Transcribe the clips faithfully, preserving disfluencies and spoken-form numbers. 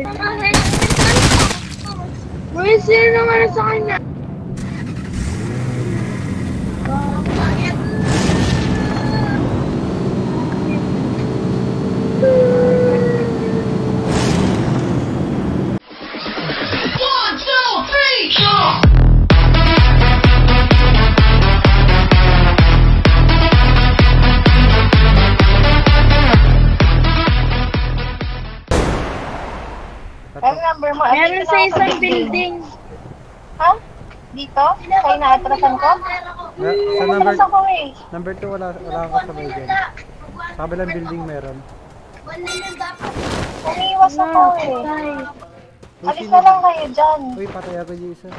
May sino naman sa kanya? One, two, three, go! Ano number mo? Meron sa isang building. Ha? Dito? Kaya naatrasan ko? Na, sa number Atras ako eh. number two wala wala ako sabay diyan. Sa kabilang building meron. Umiiwas ako eh. Alis na lang kayo dyan. Uy, patay ako yung isa.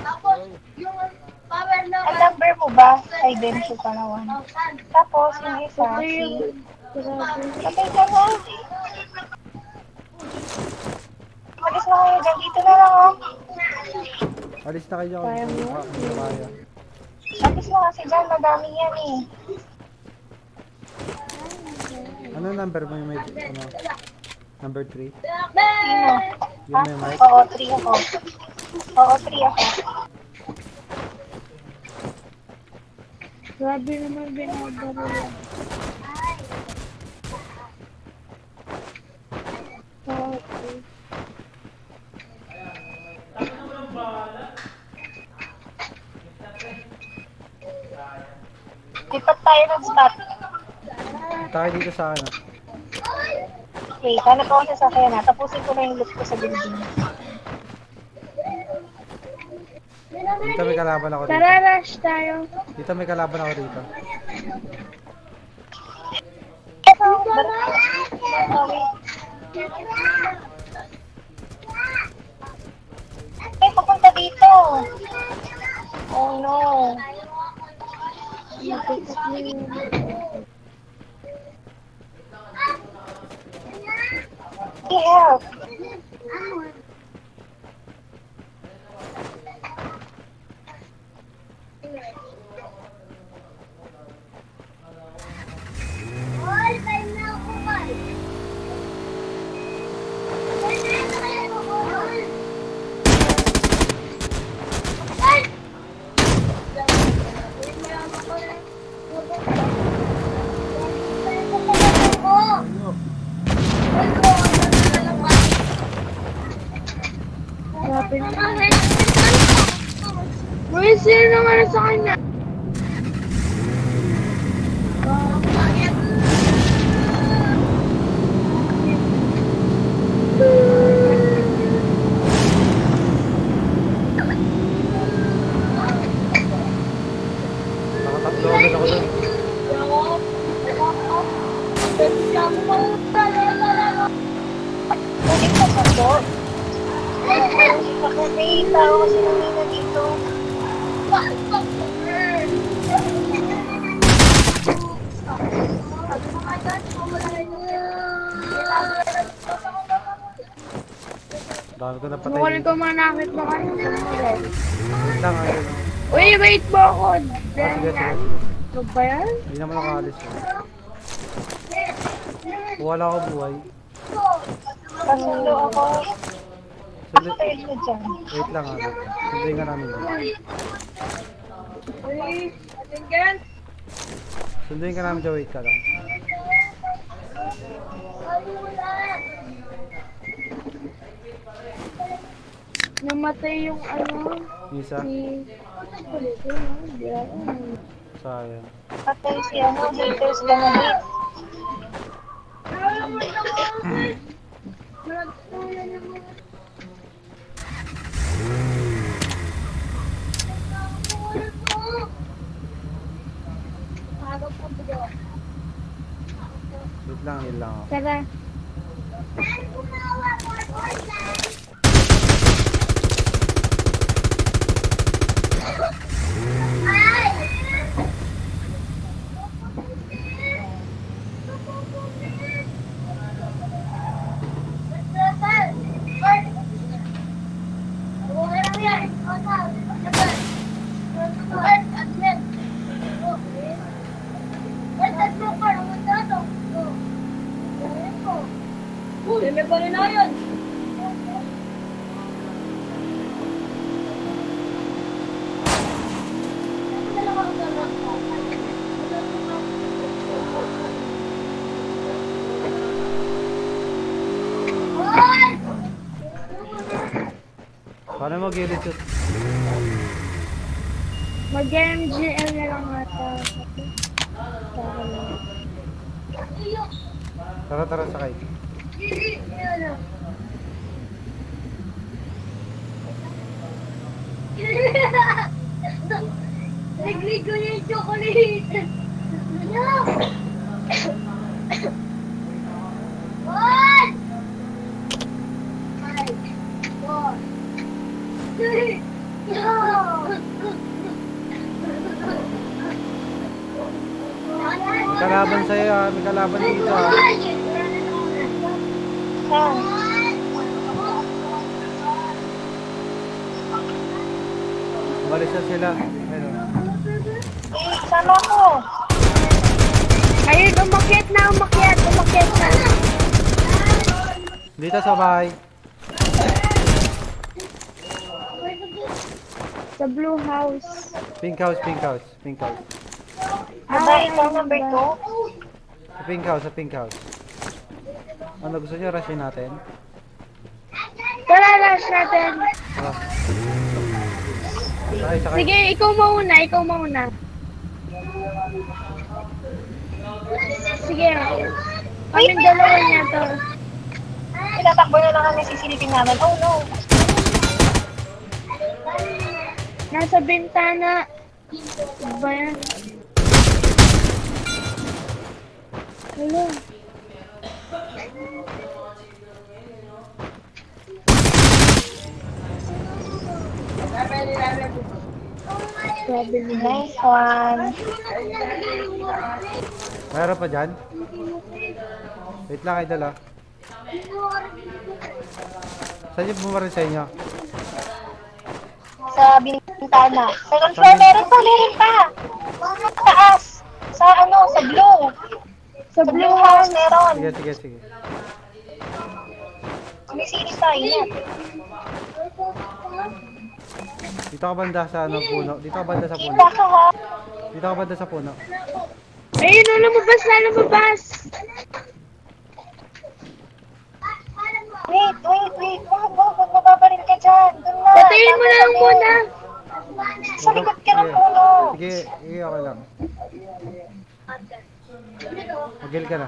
Ang number mo ba? Identity pa naman. Tapos yung isa, si... Patay ka na. Alis na kayo dyan. Dito na lang oh. Alis na kayo. Kaya mo? Kaya. Alis na kasi dyan. Madami yan eh. Ano number mo yung may... Ano? Number three? Sino? Yung may mic? Oo, three ako. Oo, three ako. Grabe naman binabaro yan. Okay. Lipat tayo ng spot. Tayo dito sa ano? Okay, hanap ako sa sasakyan na. Tapusin ko na yung look ko sa building. Dito may kalaban ako dito. Tara, rush tayo. Dito may kalaban ako dito. Ito, sorry. Ay, papunta dito. Oh no. Help. Grabe naman. May sino naman sa kanya? Nakatatlo agad ako dun. Pwede ka sa door. May tao kasi nanina dito. Dami ko napatay Mukuli dito. ko manakit mo kayo. Wait lang, ayun. Uy, wait mo ako. Ah, sige, sige. Ano ba yan? Hindi naman ako alis. Eh. Wala ako buhay. Kasundo ako. Sundi, Tayo ko dyan. wait lang ah. Sunduin ka namin dyan. Uy, atinggan. Sunduin ka namin dyan, wait ka lang. Namatay yung ano, Isa, si... Hindi ako. sayang. Patay si ano, haters ka na hate. Wait lang, heal lang ako. Tara. Uy, may balinayan! mo, gilid shoot. Mag-M G L na lang ata. Tara, tara, sakay. Nagligo niya yung chocolate. One! Five, four, three, May kalaban sa'yo ah, may kalaban dito ah. Saan? Umalis na sila. Ayun. Eh, sama ko. Ayun, umakyat na, umakyat, umakyat na. Dito sa bahay. Sa blue house. Pink house, pink house, pink house. Aba, ikaw number two. Sa pink house, sa pink house. Ano gusto niyo, rushin natin? Tara, rush natin. Tara. Sakay, sakay. Sige, ikaw mauna, ikaw mauna. Sige. Kaming dalawa niya to. Tinatakbo na lang kami sisilipin namin. Oh no. Nasa bintana. Ano ba yan? Hello. Nice one. Mayroon pa dyan? Wait lang, idol ah. Saan yung bumaril sa inyo? Sa bintana. Second floor, meron pa, meron pa. Sa taas. Sa ano, sa blue. Sa blue house, meron. Sige, sige, sige. Sumisilip tayo na. Dito ka banda sa ano, puno. Dito ka banda sa puno. Kita ka ha. Dito ka banda sa puno. Ayun, oh, lumabas na, lumabas. Wait, wait, wait. Wag, wag, wag mababaril ka dyan. Doon na. Patayin mo na lang muna. Sa likod ka ng puno. Sige, sige, okay lang. Magil ka na.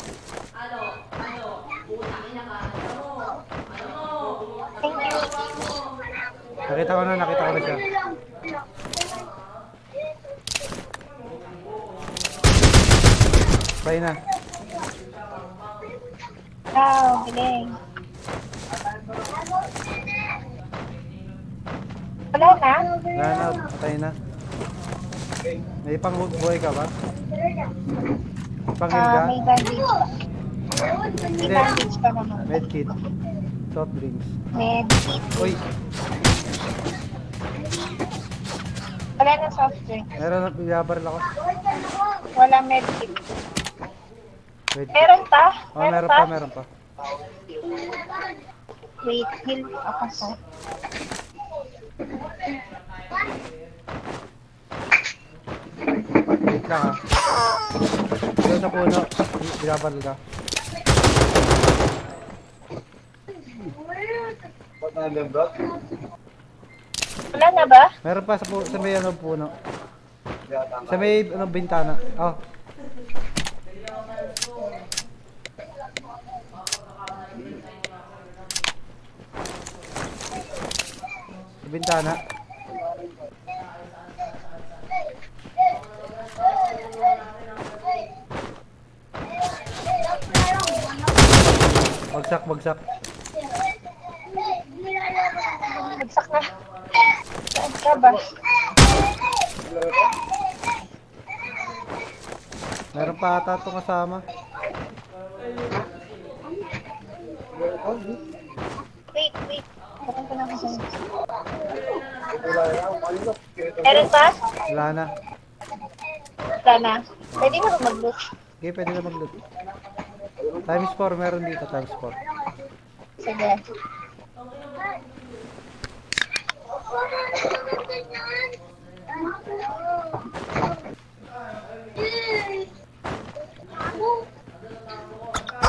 Thank you. Nakita ko na, nakita ko na siya. Bye na. Wow, galing. Wala na? Wala na, patay na. May pang-buhay ka ba? Pang-heal ka? Ah, may bandage pa. May Hindi. bandage pa naman. Medkit. Soft drinks. Medkit. Uy, Wala na soft drink. meron na, biyabaril ako. Wala medkit. Medkit. Meron pa? Oh, meron pa, meron pa. Wait, heal ako sa. Wait lang ha. Dito sa puno, biyabaril ka. Wala na ba? Meron pa sa, pu sa may ano, puno. Sa may ano, bintana. Oh. Sa bintana. Bagsak, bagsak. Bagsak na. Saan ka ba? Meron pa ata itong kasama. Wait, wait. Papunta na ako sa'yo. Meron pa? Wala na. Wala na. Pwede na ba mag-loot? Okay, pwede na mag-loot. Times four, meron dito, times four. Sige.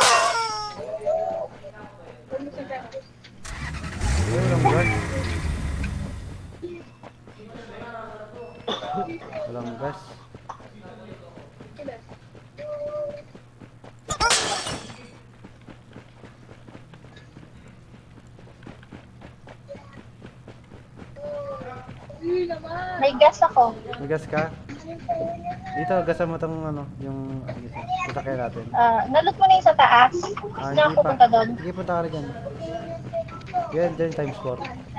Ay, walang buwan. Walang gas. May gas ako. May gas ka? Dito, gasan mo tong ano, yung sasakyan natin. Ah, nalot mo na yung sa taas. Ah, Gusto na ako punta doon. Sige, punta ka na dyan. Yan, dyan, times four.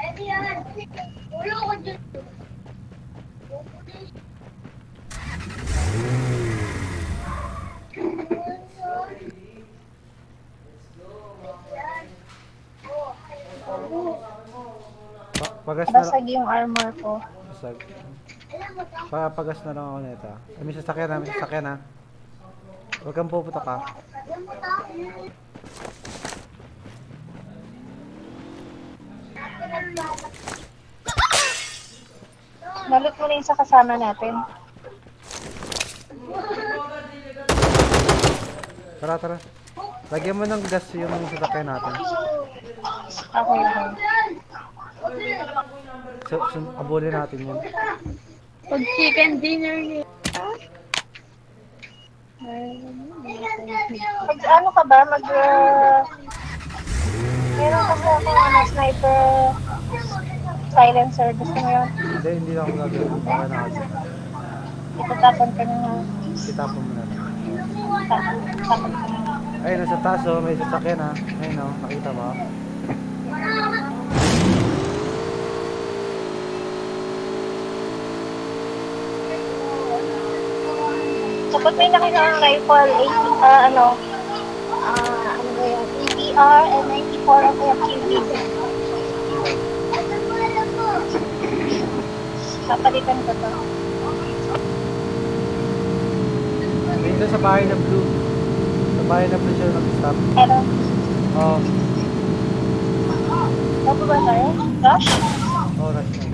Pa pagas na Basag yung armor ko. Basag. Pa pagas na lang ako nito. Ay, may sasakyan na, may sasakyan na. Huwag kang puputok ka. Nalot mo na yung sa kasama natin. Tara, tara. Lagyan mo ng gas yung sasakyan natin. Okay lang. So, so abulin natin yun. Pag chicken dinner niya. Pag ano ka ba, mag... Uh, meron kasi ako ano, sniper silencer. Gusto mo yun? Hindi, hindi lang ako gagawin. Baka nakagin. Itatapon ka na nga. Kitapon mo na lang. Tapon ka na nga. Ayun, nasa taas oh, may sasakyan ha. Ayun oh, nakita mo. Kapag may nakita ng rifle, eighty, ah, ano, ah, ano ba yun, A B R and ninety-four ako yung Q B. Papalitan ko to. Dito sa bahay na blue. Sa bahay na blue siya nag-stop. Pero, Oo. ano ba tayo? Rush? Oh, rush na.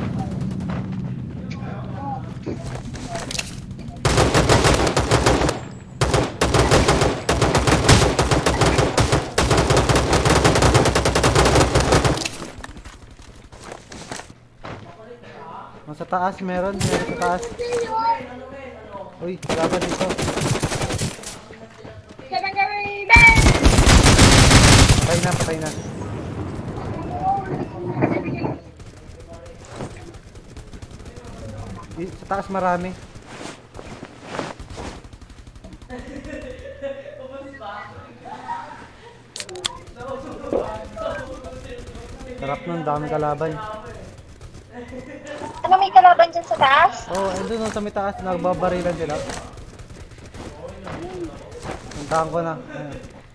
Sa taas meron, meron sa taas. Uy, laban dito. Patay na, patay na. I- Sa taas marami. Sarap nun, dami kalaban. Ano may kalaban dyan sa taas? Oo, oh, andun nun sa may taas, nagbabarilan sila. Puntahan ko na. Ayan.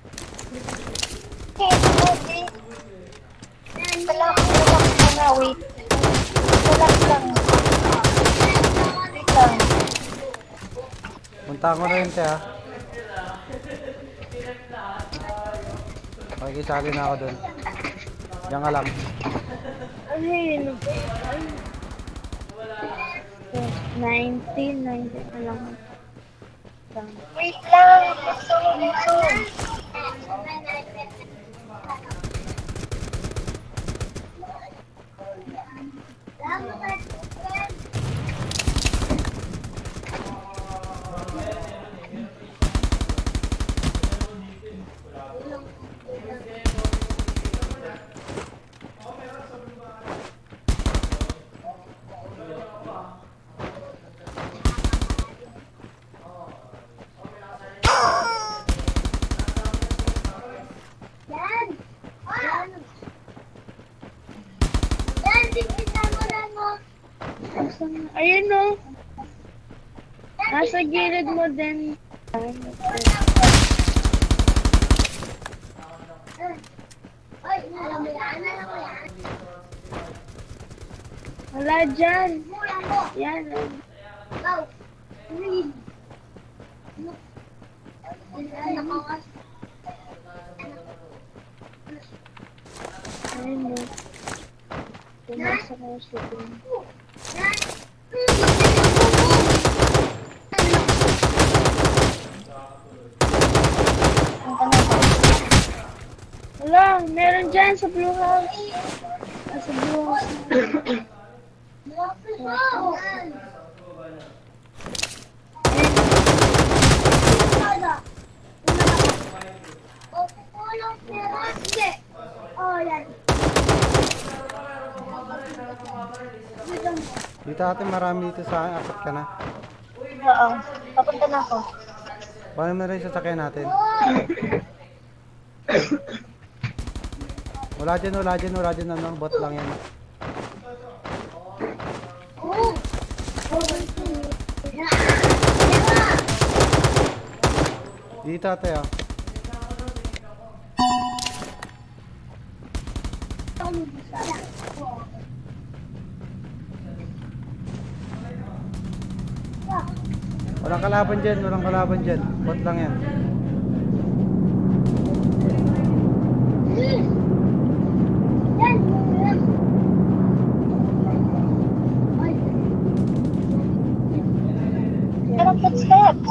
Okay, okay. Wala akong relax na na, wait. Relax lang. Wait lang. Puntahan ko na yun siya. Pakikisali na ako dun. Diyan ka lang. Ano yun? nineteen, nineteen na lang. Wait lang. Soon, soon. Ayun no. Nasa gilid mo din. Wala dyan. Yan. Ayun no. Pumasok ako sa dun. Wala, meron dyan sa blue house. Ah, sa blue house. Dito ate, marami dito sa akin. Apat ka na. Oo. Papunta na ako. Paano mo rin sasakyan natin? Wala dyan, wala dyan, wala dyan. Ano, bot lang yan. Dito ate oh. Walang kalaban dyan, walang kalaban dyan. Bot lang yan. Anong footsteps?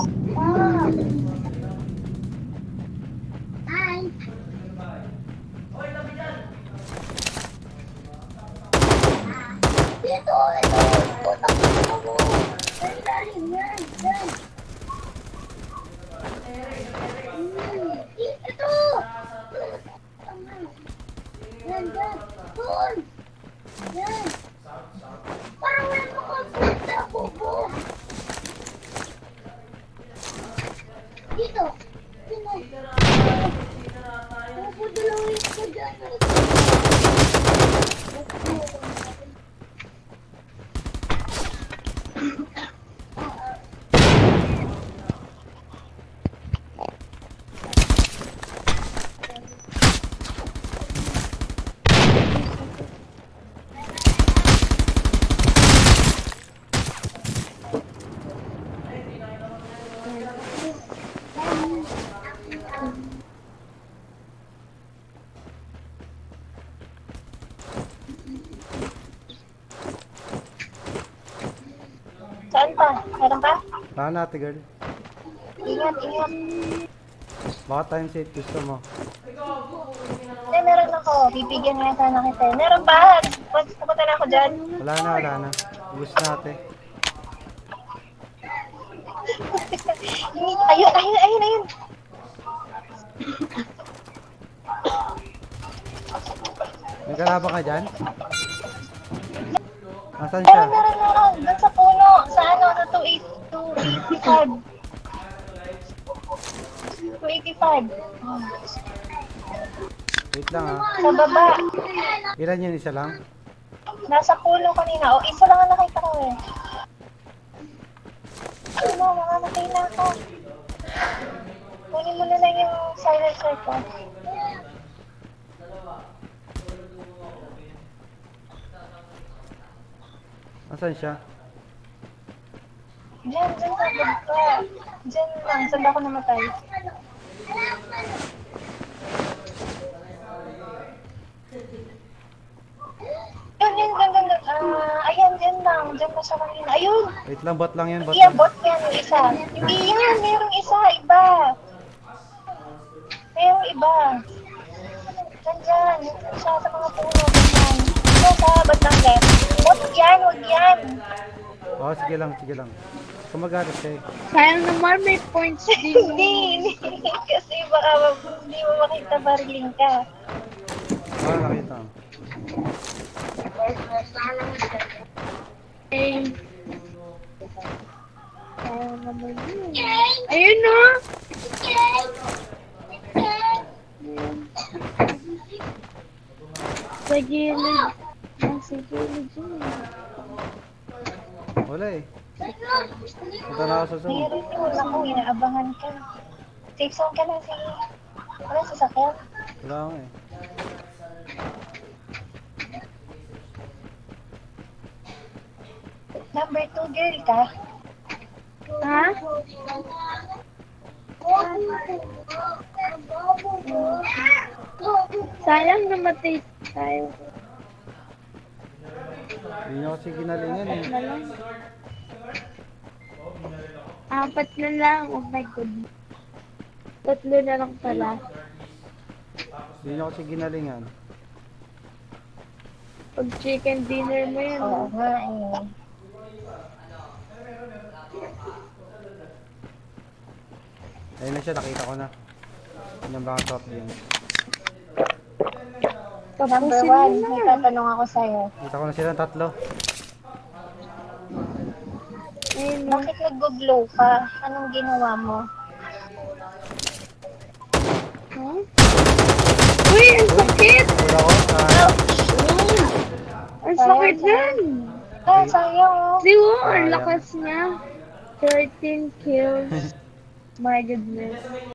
Saan pa? Meron pa? Saan ate girl? Ingat, ingat. Baka time safe gusto mo. Hindi, meron ako. Bibigyan nga sana kita. Meron pa? Once pupunta na ako dyan. Wala na, wala na. Gusto na ate. Ayun, ayun, ayun, ayun. May kalaban ka dyan? Nasaan siya? Meron, meron, meron. Doon sa puno. Sa ano, sa two eighty-five. two eighty-five. Wait lang ah. Sa baba. Ilan yun? Isa lang? Nasa puno kanina. O, isa lang ang nakita ko eh. Ano, mamamatay na ako. Kunin mo na lang yung silencer ko. Nasaan siya? Diyan, diyan sa baba. Diyan lang, saan ako namatay. Yun, yun, yun, yun, yun. Ah, ayan, diyan lang. Diyan na siya kanina. Ayun! Wait lang, bot lang yan, bot Iya, lang. bot yan, yung isa. Hindi yan, mayroong isa, iba. Mayroong iba. Diyan, diyan. Diyan siya sa mga puno. Diyan. Diyan sa bandang left. Bot yan, huwag yan. Oo, sige lang, sige lang. Kumagalit siya eh. Sayang naman may points din. Hindi, hindi. Kasi baka hindi mo makita bariling ka. Ah, nakita. Eh. Sayang naman yun. Ayun no! Sa gilid. Nasa gilid yun. Wala eh. Punta na ako sa Zoom. Mayroon yun. Ako, inaabangan ka. Safe zone ka na, sige. Wala sasakyan. Wala ako eh. Number two girl ka. Ha? Sayang namatay tayo. Hindi niya kasi ginalingan eh. Na lang. Apat na lang. Oh my God. Tatlo na lang pala. Hindi niya kasi ginalingan. Pag chicken dinner mo yun. Oo nga eh. Ayun na siya, nakita ko na. Yun ang baka top din. Number one, may tatanong ako sa'yo. Kita ko na silang tatlo. Ayun, no. Bakit nag-glow ka? Anong ginawa mo? Huh? Uy, ang sakit! Wala ko. Ah, Ang sakit yan! Ah, sayang oh. Di mo, ang Sayang. lakas niya. thirteen kills. My goodness.